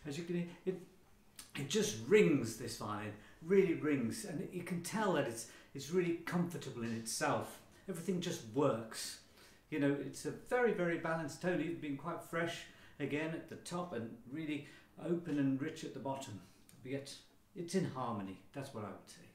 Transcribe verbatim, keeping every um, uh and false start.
As you can, it it just rings. This violin really rings, and you can tell that it's it's really comfortable in itself. Everything just works. You know, it's a very very balanced tone, even being quite fresh again at the top and really open and rich at the bottom. But yet it's in harmony. That's what I would say.